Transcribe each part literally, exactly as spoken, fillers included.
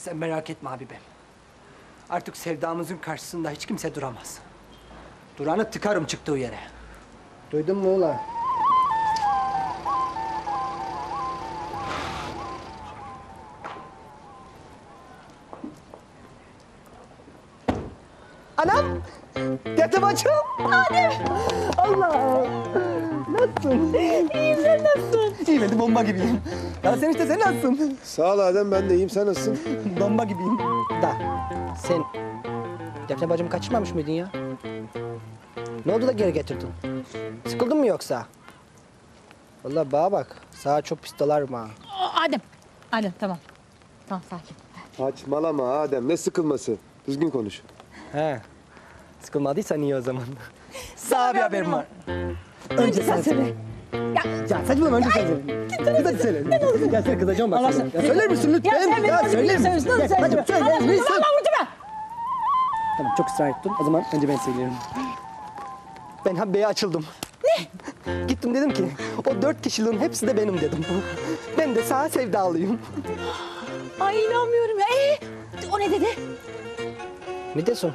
Sen merak etme Habibim. Artık sevdamızın karşısında hiç kimse duramaz. Duranı tıkarım çıktığı yere. Duydun mu ulan? Anam! Dede bacım! Adem! Allah! Nasılsın? İyiyim, sen nasılsın? İyiyim, ben de bomba gibiyim. Ya sen işte, sen nasılsın? Sağ ol Adem, ben de iyiyim. Sen nasılsın? Bomba gibiyim. Da, sen Defne bacımı kaçırmamış mıydın ya? Ne oldu da geri getirdin? Sıkıldın mı yoksa? Vallahi bana bak, sana çok pis dalarım ha. Adem, Adem tamam. Tamam, sakin. Saçmalama Adem, ne sıkılması? Düzgün konuş. He, sıkılmadıysan iyi o zaman. Sağ bir haberim var. Önce sen söyle. Ya, ya saçmalama, önce sen söyle. Kız hadi söyle. Ya sen kızacağım bak. Allah sana. aşkına. Ya söyler misin lütfen? Ya sen benim söyler misin? söylüyorsun, Ya, söyle. hadi söyler Allah misin? Allah vurdurma. Tamam, çok ısrar ettin. O zaman önce ben söylüyorum. Ben Habibe'ye açıldım. Ne? Gittim dedim ki, o dört kişiliğin hepsi de benim dedim. Ben de sana sevdalıyım. Ay inanmıyorum ya. Ee, o ne dedi? Ne diyorsun?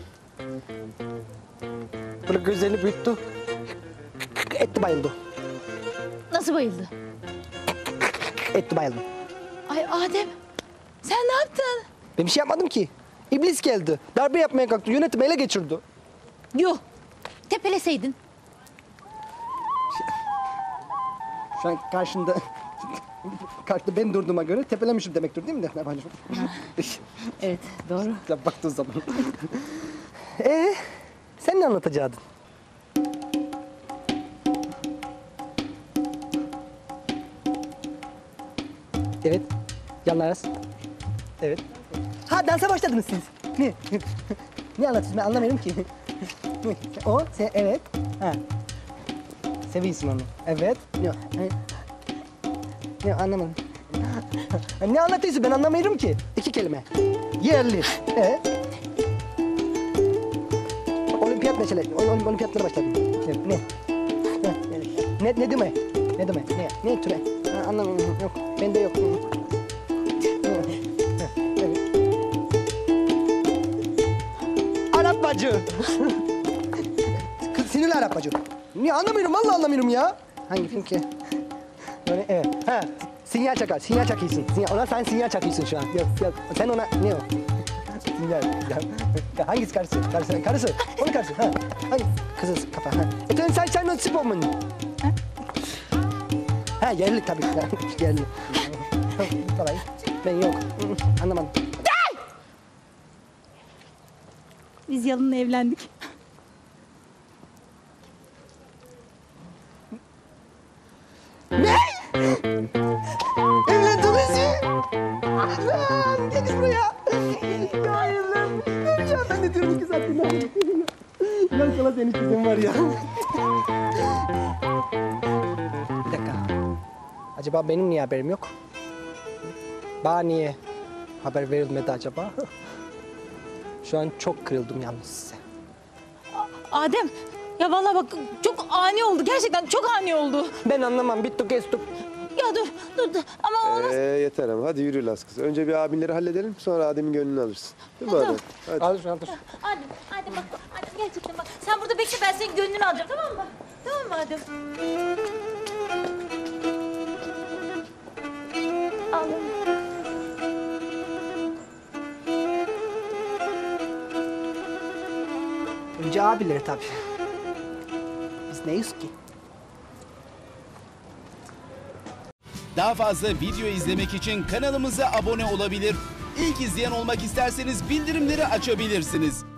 Böyle gözlerini büyüttü. Etti bayıldı. Nasıl bayıldı? Etti bayıldı. Ay Adem, sen ne yaptın? Ben bir şey yapmadım ki. İblis geldi. Darbe yapmaya kalktı. Yönetimi ele geçirdi. Yuh, tepeleseydin. Şu an karşında... karşında ben durduğuma göre tepelemişim demektir değil mi Defne bacım? Evet, doğru. Ya baktığın zaman. Ee, sen ne anlatacaktın? Evet, yanlarız. Evet. Ha, dansa başladınız siz. Ne? Ne anlatıyorsun, ben anlamıyorum ki. O, sen, evet. Ha. Seviyorsun onu. Evet. Ne? Ne, anlamadım. Ne anlatıyorsun, ben anlamıyorum ki. İki kelime. Yerli. Evet. Olimpiyat mesela. Ol- Olimpiyatlara başladım. Ne? Ne? Ne, ne, ne demek? Ne demek? Ne? Ne türe? Ha, anlamıyorum. Yok. Bende yok. Evet. Arap bacı. Kız sinirli Arap bacı. Niye anlamıyorum? Vallahi anlamıyorum ya. Hangi film ki? Böyle evet. Ha. Sinyal çakar. Sinyal çakıyorsun. Sinyal. Ona sen sinyal çakıyorsun şu an. Yok, yok. Sen ona ne o? Sinyal. Ya, ya hangisi karısı? Karısı. Karısı. Onun karısı. Ha. Hangi? Kızı kafa. Ha. E sen sen sen o Superman. Ha? Ha yerli tabii. Yerli. Kolay. Ben yok. Anlamadım. Biz Yalın'la evlendik. Ne? Evlendiniz mi? Anam gelin buraya. Ya evlendim ya. Ben de diyorum ki zaten. Ya kala senin kızın var ya. Bir dakika. Acaba benim niye haberim yok? Bana niye haber verilmedi acaba? Şu an çok kırıldım yalnız size. Adem, ya vallahi bak çok ani oldu. Gerçekten çok ani oldu. Ben anlamam. Bittik kestik. Ya dur, dur, dur. Ama o Ee, yeter ama hadi yürü Las kız. Önce bir abinleri halledelim, sonra Adem'in gönlünü alırsın. Değil mi Adem? Hadi. Al şunu, al şunu. Adem, Adem bak, Adem gerçekten bak. Sen burada bekle, ben senin gönlünü alacağım, tamam mı? Tamam mı Adem? Ağlama. Önce abileri tabii. Biz neyiz ki? Daha fazla video izlemek için kanalımıza abone olabilir. İlk izleyen olmak isterseniz bildirimleri açabilirsiniz.